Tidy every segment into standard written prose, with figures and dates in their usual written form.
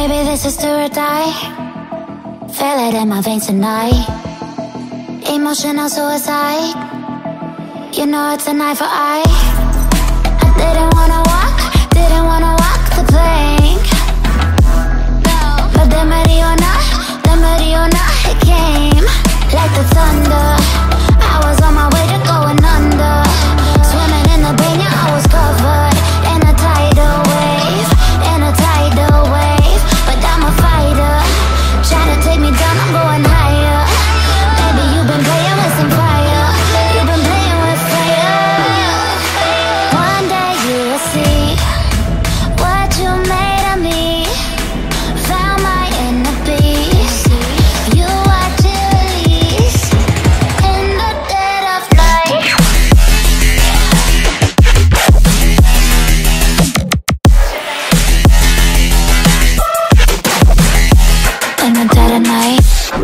Baby, this is do or die. Feel it in my veins tonight. Emotional suicide. You know it's an eye for eye. I didn't wanna walk the plank. But the Mariona, it came like the thunder. I was on my way to going under. Swimming in the pain, yeah, I was covered in a tidal wave, but I'm a fighter. Try to take me down, I'm going higher. Baby, you've been playing with some fire. You've been playing with fire. One day you will see what you made of me. Found my inner peace. You watch it release in the dead of night. In the dead of night.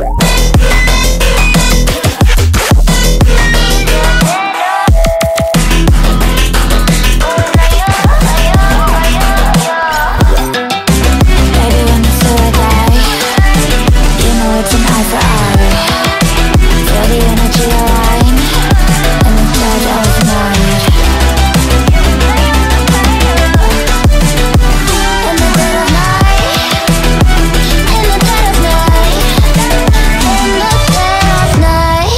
Baby, when you say I die, you know it's an eye for eye. Feel the energy align in the dead of night. In the dead of night. In the dead of night. In the dead of night.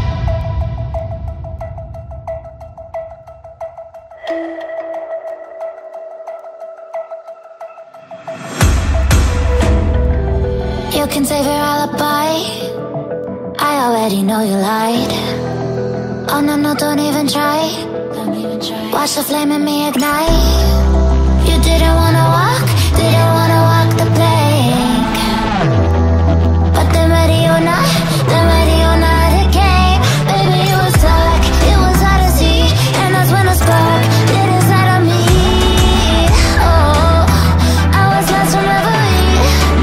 You can save your alibi. I already know you lied. Oh no, no, don't even try. Watch the flame in me ignite. You didn't wanna walk the plank. But the Mariona, it came. Baby, it was dark, it was hard to see. And that's when a spark lit inside of me. Oh, I was lost from reverie.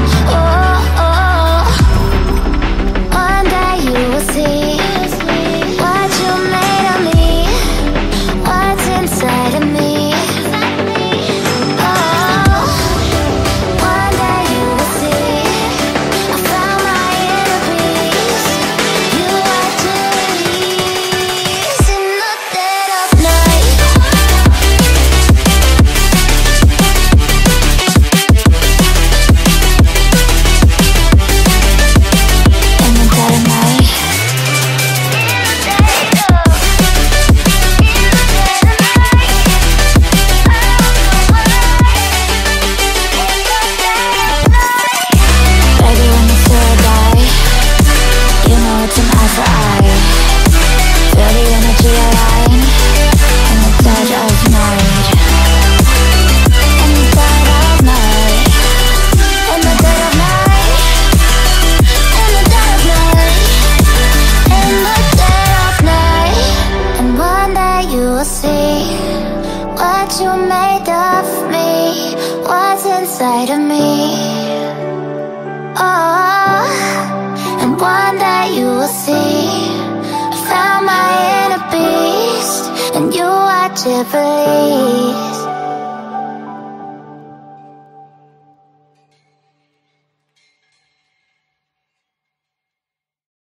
Oh, one day you will see what you made of me, what's inside of me. Oh, one day you will see I found my inner peace. You watch it release in the dead of night. In the dead of night. Baby, when you say I die, you know it's an eye for eye. Feel the energy align in the dead of night. In the dead of night. In the dead of night. In the dead of night. In the dead of night. And one day you will see what you made of me, what's inside of me. Oh, and one day you will see I found my inner beast, and you watch it release